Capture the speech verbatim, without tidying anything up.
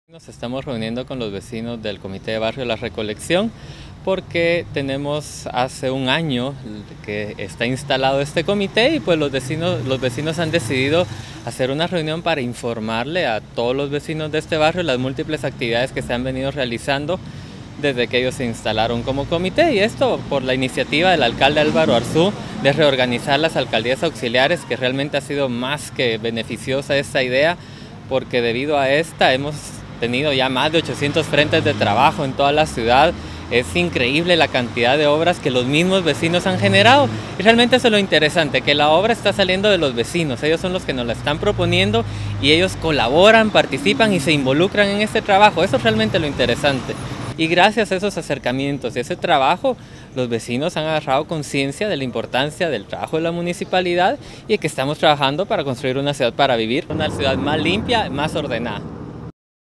Nos estamos reuniendo con los vecinos del Comité de Barrio La Recolección porque tenemos hace un año que está instalado este comité y pues los vecinos, los vecinos han decidido hacer una reunión para informarle a todos los vecinos de este barrio las múltiples actividades que se han venido realizando desde que ellos se instalaron como comité, y esto por la iniciativa del alcalde Álvaro Arzú de reorganizar las alcaldías auxiliares, que realmente ha sido más que beneficiosa esta idea, porque debido a esta hemos tenido ya más de ochocientos frentes de trabajo en toda la ciudad. Es increíble la cantidad de obras que los mismos vecinos han generado, y realmente eso es lo interesante, que la obra está saliendo de los vecinos. Ellos son los que nos la están proponiendo y ellos colaboran, participan y se involucran en este trabajo. Eso es realmente lo interesante. Y gracias a esos acercamientos y ese trabajo, los vecinos han agarrado conciencia de la importancia del trabajo de la municipalidad y de que estamos trabajando para construir una ciudad para vivir, una ciudad más limpia, más ordenada.